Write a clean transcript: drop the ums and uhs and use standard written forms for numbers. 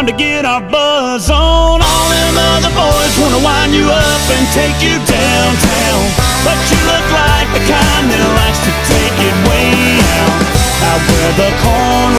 time to get our buzz on. All them other boys wanna wind you up and take you downtown, but you look like the kind that likes to take it way out where the corn